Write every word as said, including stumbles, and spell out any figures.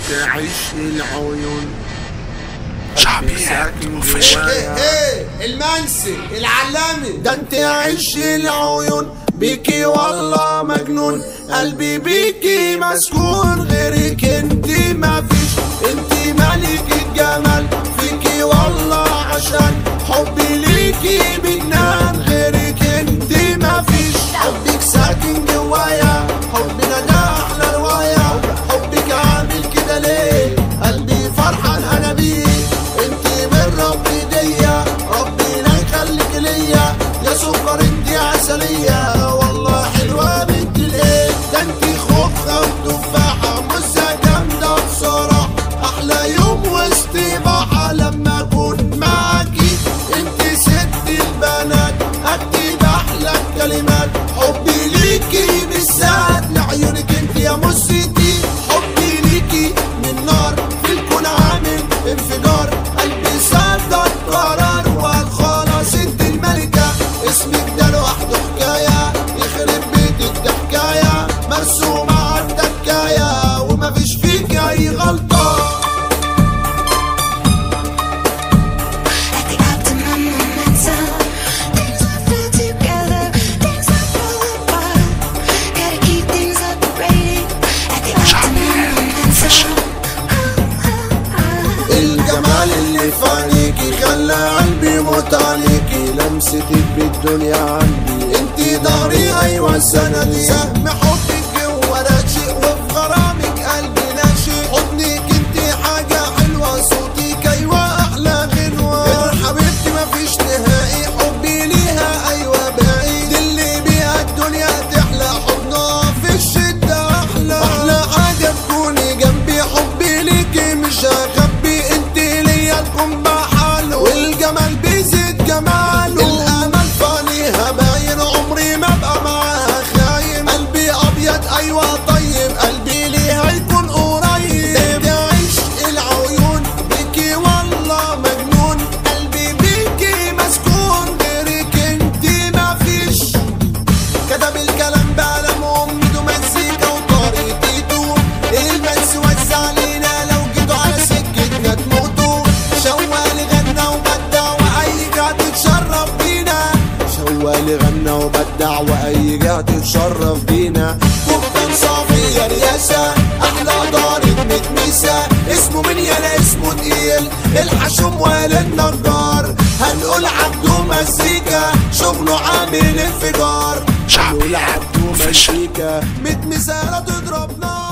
انت عيش العيون شعبي ساكن اوفيشال. جوايا. ايه المنسي العلامي ده انت عيش العيون بيكي والله مجنون، قلبي بيكي مسكون، غيرك انت مفيش، انت ملك الجمال فيكي والله، عشان حبي ليكي بجنان، غيرك انت مفيش، حبك ساكن جوايا، حبنا ده احلى رواية، حبك عامل كده ليه، قلبي فرحان انا بيه، انت من ربي هدية، ربنا يخليك ليا يا سكر انت عسلية، والله حلوة بنت الايه، ده انت خوخة وتفاحة مزة جامدة بصراحة، احلى يوم واستباحة لما اكون معاكي، انت ست البنات اكتب احلى الكلمات، حبي ليكي بالذات لعيونك انت يا مسيتي، حبي ليكي من نار في الكون عامل انفجار، قلبي صدق قرار والخلاص انت الملكة، اسمك ده لوحده حكاية، يخرب بيتك ده حكاية مرسومة على الدكاية، ومفيش فيك اي غلطة. الجمال اللي في عينيكي خلى قلبي يموت عليكي، لمستك بالدنيا عندي انتي ضهري ايوه سندي، سهم حبك جوا راشق وفي غرامك قلبي ناشئ، حضنك انتي حاجة حلوة، صوتك ايوه احلى غنوة، حبيبتي مفيش نهائي، حبي ليها ايوه باقي، دي اللي بيها الدنيا تحلى، حضنها في الشدة احلى، احلى حاجة تكوني جنبي، حبي ليكي مش هخبي، انتي ليا تكون بحاله، والجمال بيزيد جماله، الامل فانيها باين، عمري ما ابقى معاها خاين، قلبي ابيض ايوه طيب، قلبي ليها يكون قريب، ده عشق العيون بيكي والله مجنون، قلبي بيكي مسكون، غيرك انتي مفيش، كتب الكلام بقلم امي مزيكا وطريقتي توم، المنس وزع علينا لو جيتوا على سكتنا تموتوا، شوالي غنى وبدع واي جهة تتشرف بينا، شوالي غنى وبدع واي جهة تتشرف بينا، كفتان صافية رياسة احلى دارة متميسة، اسمه من يلا اسمه تقيل، الحشوم ولا النجار، هنقول عبده مزيكا شغله عامل انفجار، هنقول عبده مزيكا متميسة لا تضرب نار.